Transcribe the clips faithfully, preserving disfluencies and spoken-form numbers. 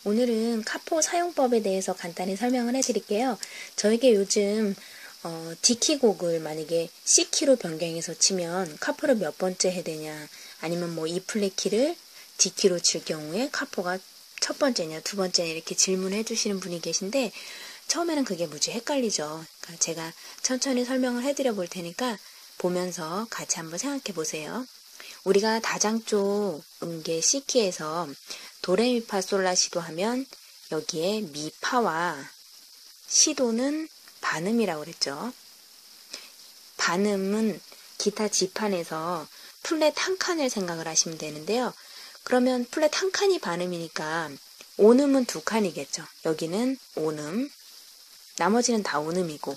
오늘은 카포 사용법에 대해서 간단히 설명을 해드릴게요. 저에게 요즘 어, D키 곡을 만약에 C키로 변경해서 치면 카포를 몇 번째 해야 되냐, 아니면 뭐 E 플랫 키를 D키로 칠 경우에 카포가 첫 번째냐 두 번째냐 이렇게 질문해 주시는 분이 계신데, 처음에는 그게 무지 헷갈리죠. 그러니까 제가 천천히 설명을 해드려 볼 테니까 보면서 같이 한번 생각해 보세요. 우리가 다장조 음계 C키에서 도레미파솔라시도 하면 여기에 미파와 시도는 반음이라고 그랬죠. 반음은 기타 지판에서 플랫 한 칸을 생각을 하시면 되는데요. 그러면 플랫 한 칸이 반음이니까 온음은 두 칸이겠죠. 여기는 온음, 나머지는 다 온음이고,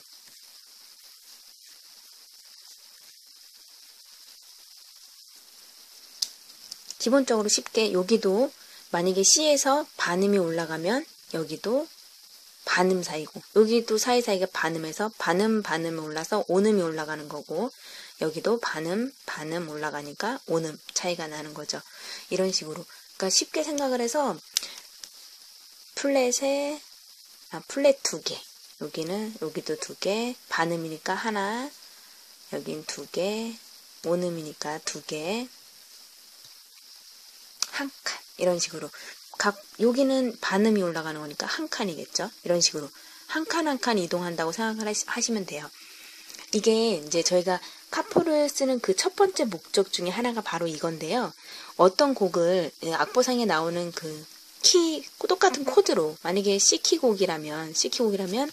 기본적으로 쉽게 여기도 만약에 C에서 반음이 올라가면 여기도 반음 사이고, 여기도 사이사이가 반음해서 반음 반음이 올라서 온음이 올라가는 거고, 여기도 반음 반음 올라가니까 온음 차이가 나는 거죠. 이런 식으로. 그러니까 쉽게 생각을 해서 플랫에 아, 플랫 두 개, 여기는 여기도 두 개, 반음이니까 하나, 여긴 두 개, 온음이니까 두 개, 한 칸, 이런 식으로. 각 여기는 반음이 올라가는 거니까 한 칸이겠죠. 이런 식으로 한 칸 한 칸 이동한다고 생각을 하시면 돼요. 이게 이제 저희가 카포를 쓰는 그 첫 번째 목적 중에 하나가 바로 이건데요. 어떤 곡을 악보상에 나오는 그 키 똑같은 코드로, 만약에 C키 곡이라면 C키 곡이라면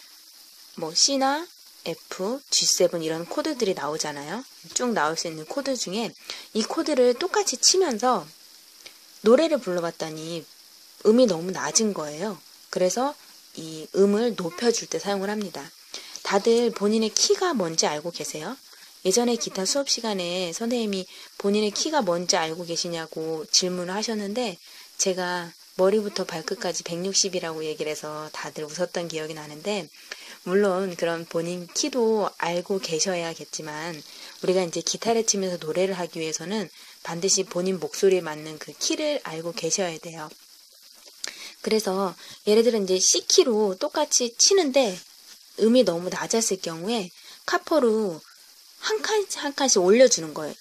뭐 C나 F, 지 세븐 이런 코드들이 나오잖아요. 쭉 나올 수 있는 코드 중에 이 코드를 똑같이 치면서 노래를 불러봤더니 음이 너무 낮은 거예요. 그래서 이 음을 높여줄 때 사용을 합니다. 다들 본인의 키가 뭔지 알고 계세요? 예전에 기타 수업 시간에 선생님이 본인의 키가 뭔지 알고 계시냐고 질문을 하셨는데, 제가 머리부터 발끝까지 백육십이라고 얘기를 해서 다들 웃었던 기억이 나는데, 물론 그런 본인 키도 알고 계셔야겠지만, 우리가 이제 기타를 치면서 노래를 하기 위해서는 반드시 본인 목소리에 맞는 그 키를 알고 계셔야 돼요. 그래서 예를 들어 이제 C키로 똑같이 치는데 음이 너무 낮았을 경우에 카포로 한 칸씩 한 칸씩 올려주는 거예요.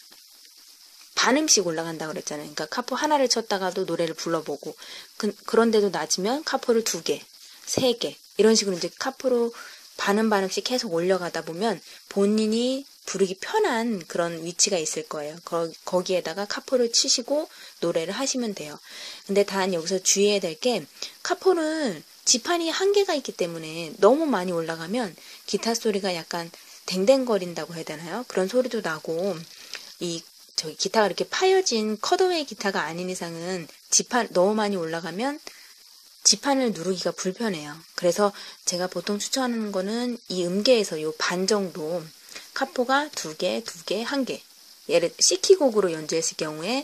반음씩 올라간다고 그랬잖아요. 그러니까 카포 하나를 쳤다가도 노래를 불러보고, 그, 그런데도 낮으면 카포를 두 개, 세 개, 이런 식으로 이제 카포로 반음 반음씩 계속 올려가다 보면 본인이 부르기 편한 그런 위치가 있을 거예요. 거, 거기에다가 카포를 치시고 노래를 하시면 돼요. 근데 단 여기서 주의해야 될 게, 카포는 지판이 한계가 있기 때문에 너무 많이 올라가면 기타 소리가 약간 댕댕거린다고 해야 되나요? 그런 소리도 나고, 이 저기 기타가 이렇게 파여진 컷어웨이 기타가 아닌 이상은 지판 너무 많이 올라가면 지판을 누르기가 불편해요. 그래서 제가 보통 추천하는 거는 이 음계에서 요 반 정도, 카포가 두 개, 두 개, 한 개. 예를 C키 곡으로 연주했을 경우에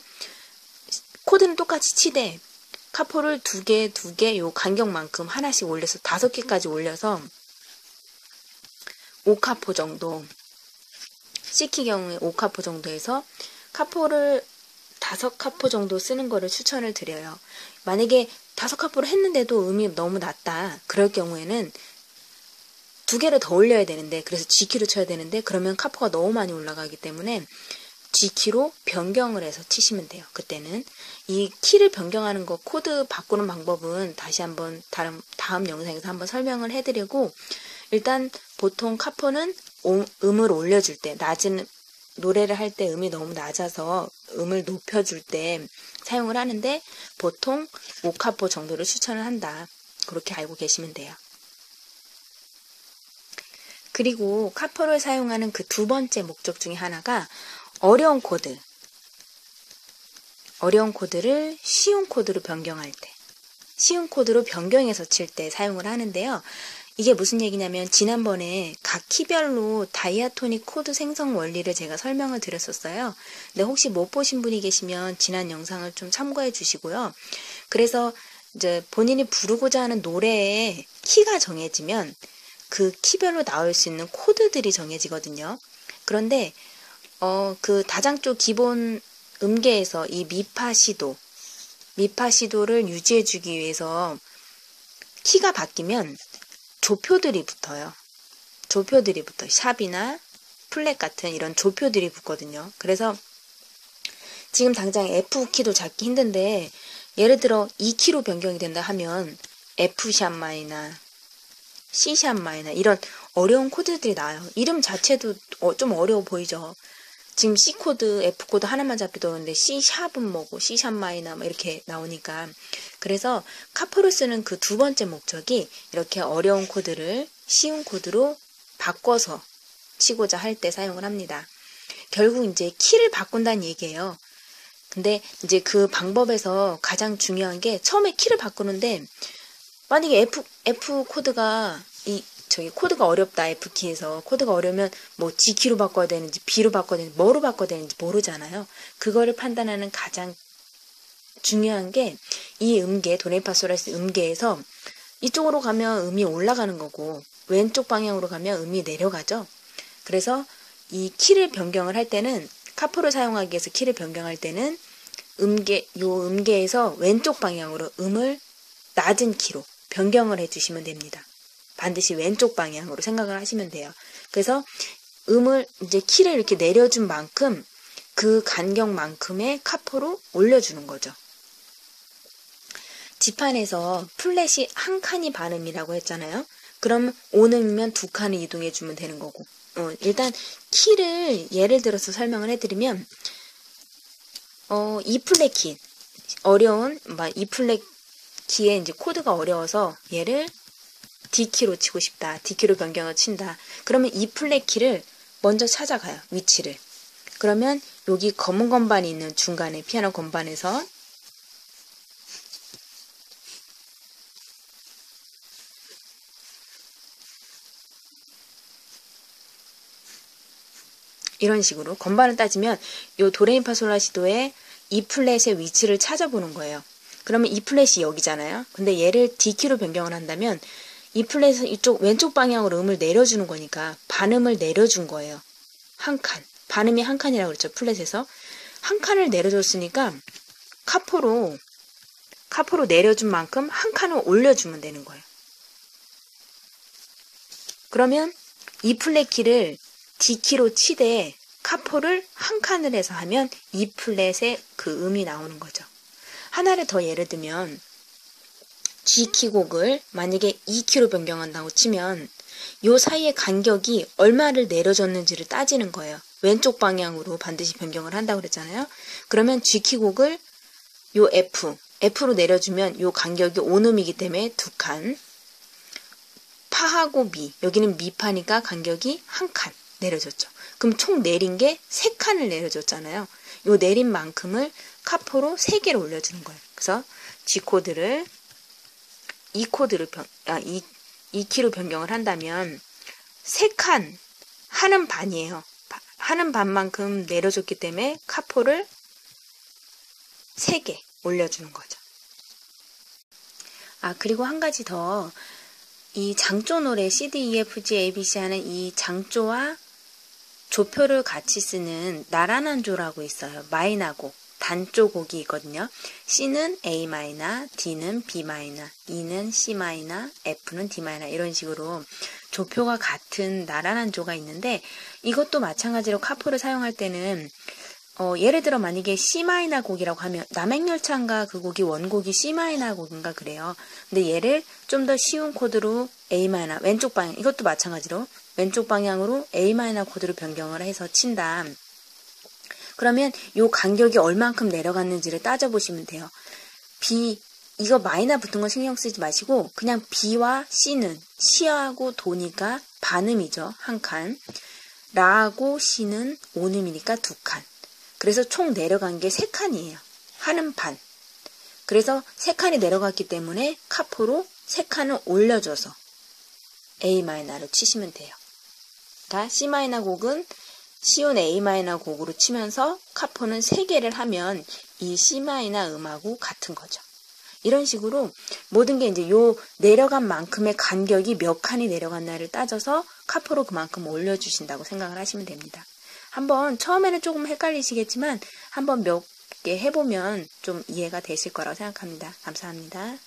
코드는 똑같이 치되 카포를 두 개, 두 개, 요 간격만큼 하나씩 올려서 다섯 개까지 올려서 오 카포 정도, C키 경우에 오 카포 정도 해서 카포를 다섯 카포 정도 쓰는 거를 추천을 드려요. 만약에 다섯 카포를 했는데도 음이 너무 낮다, 그럴 경우에는 두 개를 더 올려야 되는데, 그래서 G키로 쳐야 되는데, 그러면 카포가 너무 많이 올라가기 때문에 G키로 변경을 해서 치시면 돼요. 그때는 이 키를 변경하는 거, 코드 바꾸는 방법은 다시 한번 다음, 다음 영상에서 한번 설명을 해드리고, 일단 보통 카포는 오, 음을 올려줄 때, 낮은 노래를 할 때 음이 너무 낮아서 음을 높여줄 때 사용을 하는데, 보통 오 카포 정도를 추천을 한다. 그렇게 알고 계시면 돼요. 그리고 카포를 사용하는 그 두 번째 목적 중에 하나가 어려운 코드. 어려운 코드를 쉬운 코드로 변경할 때, 쉬운 코드로 변경해서 칠 때 사용을 하는데요. 이게 무슨 얘기냐면, 지난번에 각 키별로 다이아토닉 코드 생성 원리를 제가 설명을 드렸었어요. 근데 혹시 못 보신 분이 계시면 지난 영상을 좀 참고해 주시고요. 그래서 이제 본인이 부르고자 하는 노래의 키가 정해지면 그 키별로 나올 수 있는 코드들이 정해지거든요. 그런데 어, 그 다장조 기본 음계에서 이 미파 시도, 미파 시도를 유지해주기 위해서 키가 바뀌면 조표들이 붙어요. 조표들이 붙어요. 샵이나 플랫 같은 이런 조표들이 붙거든요. 그래서 지금 당장 F 키도 잡기 힘든데 예를 들어 이 키로 변경이 된다 하면 F 샵 마이나 C 샵 마이나 이런 어려운 코드들이 나와요. 이름 자체도 어, 좀 어려워 보이죠. 지금 C 코드, F 코드 하나만 잡기도 어려운데 C 샵은 뭐고 C 샵 마이나 뭐 이렇게 나오니까 그래서 카포를 쓰는 그 두 번째 목적이 이렇게 어려운 코드를 쉬운 코드로 바꿔서 치고자 할 때 사용을 합니다. 결국 이제 키를 바꾼다는 얘기예요. 근데 이제 그 방법에서 가장 중요한 게 처음에 키를 바꾸는데 만약에 F, F 코드가 이 저기 코드가 어렵다. F 키에서 코드가 어려우면 뭐 G 키로 바꿔야 되는지 B로 바꿔야 되는지 뭐로 바꿔야 되는지 모르잖아요. 그거를 판단하는 가장 중요한 게 이 음계 도레미파솔라시 음계에서 이쪽으로 가면 음이 올라가는 거고 왼쪽 방향으로 가면 음이 내려가죠. 그래서 이 키를 변경을 할 때는 카포를 사용하기 위해서 키를 변경할 때는 음계 요 음계에서 왼쪽 방향으로 음을 낮은 키로 변경을 해주시면 됩니다. 반드시 왼쪽 방향으로 생각을 하시면 돼요. 그래서 음을 이제 키를 이렇게 내려준 만큼 그 간격만큼의 카포로 올려주는 거죠. 지판에서 플랫이 한 칸이 반음이라고 했잖아요. 그럼 오음이면 두 칸을 이동해주면 되는 거고. 어, 일단 키를 예를 들어서 설명을 해드리면 어, E 플랫 키 어려운 막 E 플랫 키에 이제 코드가 어려워서 얘를 D 키로 치고 싶다. D 키로 변경을 친다. 그러면 E 플랫 키를 먼저 찾아가요. 위치를. 그러면 여기 검은 건반이 있는 중간에 피아노 건반에서 이런 식으로 건반을 따지면 요 도레미파솔라시도의 E 플랫의 위치를 찾아보는 거예요. 그러면 E 플랫이 여기잖아요. 근데 얘를 D 키로 변경을 한다면 E 플랫은 이쪽 왼쪽 방향으로 음을 내려주는 거니까 반음을 내려준 거예요. 한 칸. 반음이 한 칸이라고 그랬죠. 플랫에서. 한 칸을 내려줬으니까 카포로 카포로 내려준 만큼 한 칸을 올려주면 되는 거예요. 그러면 E 플랫 키를 D 키로 치되 카포를 한 칸을 해서 하면 E 플랫의 그 음이 나오는 거죠. 하나를 더 예를 들면 G 키 곡을 만약에 E 키로 변경한다고 치면 요 사이의 간격이 얼마를 내려줬는지를 따지는 거예요. 왼쪽 방향으로 반드시 변경을 한다고 그랬잖아요. 그러면 G 키 곡을 요 F, F로 내려주면 요 간격이 오음이기 때문에 두 칸. 파하고 미, 여기는 미파니까 간격이 한 칸 내려줬죠. 그럼 총 내린 게 세 칸을 내려줬잖아요. 요 내린 만큼을 카포로 세 개를 올려주는 거예요. 그래서 G 코드를 E 코드를 변, 아, E, E 키로 변경을 한다면 세 칸 하는 반이에요. 하는 반만큼 내려줬기 때문에 카포를 세 개 올려주는 거죠. 아, 그리고 한 가지 더. 이 장조 노래 C, D, E, F, G, A, B, C 하는 이 장조와 조표를 같이 쓰는 나란한 조라고 있어요. 마이너곡, 단조 곡이 있거든요. C는 A 마이너, D는 B 마이너, E는 C 마이너, F는 D 마이너 이런 식으로 조표가 같은 나란한 조가 있는데 이것도 마찬가지로 카포를 사용할 때는 어, 예를 들어 만약에 C 마이너 곡이라고 하면 남행열차인가 그 곡이 원곡이 C 마이너 곡인가 그래요. 근데 얘를 좀 더 쉬운 코드로 A 마이너 왼쪽 방향 이것도 마찬가지로 왼쪽 방향으로 A 마이너 코드로 변경을 해서 친다. 그러면 요 간격이 얼만큼 내려갔는지를 따져보시면 돼요. B 이거 마이너 붙은 거 신경 쓰지 마시고 그냥 B와 C는 C하고 도니까 반음이죠. 한 칸. 라하고 C는 오음이니까 두 칸. 그래서 총 내려간 게 세 칸이에요. 하는 반. 그래서 세 칸이 내려갔기 때문에 카포로 세 칸을 올려줘서 A 마이너를 치시면 돼요. 그러니까 C 마이너 곡은 C온 A 마이너 곡으로 치면서 카포는 세 개를 하면 이 C 마이너 음하고 같은 거죠. 이런 식으로 모든 게 이제 요 내려간 만큼의 간격이 몇 칸이 내려갔나를 따져서 카포로 그만큼 올려주신다고 생각을 하시면 됩니다. 한번 처음에는 조금 헷갈리시겠지만 한번 몇 해보면 좀 이해가 되실 거라고 생각합니다. 감사합니다.